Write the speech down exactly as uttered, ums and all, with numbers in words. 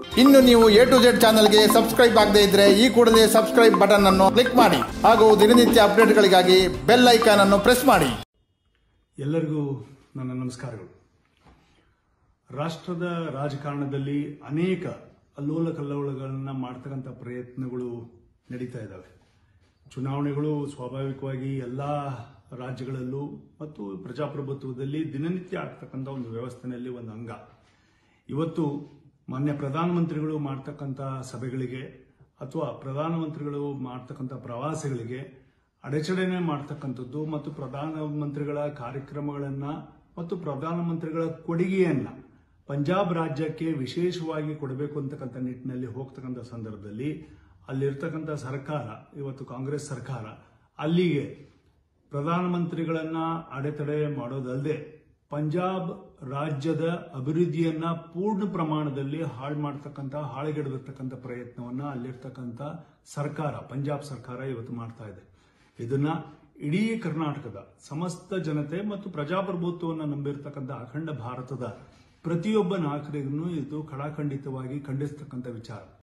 ಇನ್ನು ನೀವು A to Z ಚಾನೆಲ್ಗೆ ಸಬ್ಸ್ಕ್ರೈಬ್ ಆಗದೇ ಇದ್ರೆ ಈ ಕೂಡಲೇ ಸಬ್ಸ್ಕ್ರೈಬ್ ಬಟನ್ ಅನ್ನು ಕ್ಲಿಕ್ ಮಾಡಿ ಹಾಗೂ ದಿನನಿತ್ಯ ಅಪ್ಡೇಟ್ಗಳಿಗಾಗಿ ಬೆಲ್ ಐಕಾನ್ ಅನ್ನು ಪ್ರೆಸ್ ಮಾಡಿ. ಎಲ್ಲರಿಗೂ ನನ್ನ ನಮಸ್ಕಾರಗಳು. ರಾಷ್ಟ್ರದ ರಾಜಕಾರಣದಲ್ಲಿ ಅನೇಕ ಅಲ್ಲೋಲ ಕಲ್ಲೋಲಗಳನ್ನು ಮಾಡ್ತಕ್ಕಂಥ ಪ್ರಯತ್ನಗಳು ನಡೀತಾ ಇದ್ದಾವೆ. ಚುನಾವಣೆಗಳು ಸ್ವಾಭಾವಿಕವಾಗಿ ಎಲ್ಲ ರಾಜ್ಯಗಳಲ್ಲೂ ಮತ್ತು ಪ್ರಜಾಪ್ರಭುತ್ವದಲ್ಲಿ ದಿನನಿತ್ಯ ಆಗ್ತಕ್ಕಂಥ ಒಂದು ವ್ಯವಸ್ಥೆಯಲ್ಲಿ ಒಂದು ಅಂಗ. ಇವತ್ತು ಮಾನ್ಯ ಪ್ರಧಾನಮಂತ್ರಿಗಳು ಮಾಡ್ತಕ್ಕಂಥ ಸಭೆಗಳಿಗೆ ಅಥವಾ ಪ್ರಧಾನಮಂತ್ರಿಗಳು ಮಾಡ್ತಕ್ಕಂಥ ಪ್ರವಾಸಗಳಿಗೆ ಅಡೆಚಣೆ ಮಾಡ್ತಕ್ಕಂಥದ್ದು ಮತ್ತು ಪ್ರಧಾನಮಂತ್ರಿಗಳ ಕಾರ್ಯಕ್ರಮಗಳನ್ನು ಮತ್ತು ಪ್ರಧಾನಮಂತ್ರಿಗಳ ಕೊಡುಗೆಯನ್ನ ಪಂಜಾಬ್ ರಾಜ್ಯಕ್ಕೆ ವಿಶೇಷವಾಗಿ ಕೊಡಬೇಕು ಅಂತಕ್ಕಂಥ ನಿಟ್ಟಿನಲ್ಲಿ ಹೋಗ್ತಕ್ಕಂಥ ಸಂದರ್ಭದಲ್ಲಿ ಅಲ್ಲಿರ್ತಕ್ಕಂಥ ಸರ್ಕಾರ, ಇವತ್ತು ಕಾಂಗ್ರೆಸ್ ಸರ್ಕಾರ, ಅಲ್ಲಿಗೆ ಪ್ರಧಾನಮಂತ್ರಿಗಳನ್ನ ಅಡೆತಡೆ ಮಾಡೋದಲ್ಲದೆ ಪಂಜಾಬ್ ರಾಜ್ಯದ ಅಭಿವೃದ್ಧಿಯನ್ನ ಪೂರ್ಣ ಪ್ರಮಾಣದಲ್ಲಿ ಹಾಳು ಮಾಡತಕ್ಕಂಥ ಹಾಳುಗೆಡತಕ್ಕಂಥ ಪ್ರಯತ್ನವನ್ನ ಅಲ್ಲಿರ್ತಕ್ಕಂಥ ಸರ್ಕಾರ, ಪಂಜಾಬ್ ಸರ್ಕಾರ ಇವತ್ತು ಮಾಡ್ತಾ ಇದೆ. ಇದನ್ನ ಇಡೀ ಕರ್ನಾಟಕದ ಸಮಸ್ತ ಜನತೆ ಮತ್ತು ಪ್ರಜಾಪ್ರಭುತ್ವವನ್ನು ನಂಬಿರ್ತಕ್ಕಂಥ ಅಖಂಡ ಭಾರತದ ಪ್ರತಿಯೊಬ್ಬ ನಾಗರಿಕನು ಇದು ಖಡಾಖಂಡಿತವಾಗಿ ಖಂಡಿಸ್ತಕ್ಕಂಥ ವಿಚಾರ.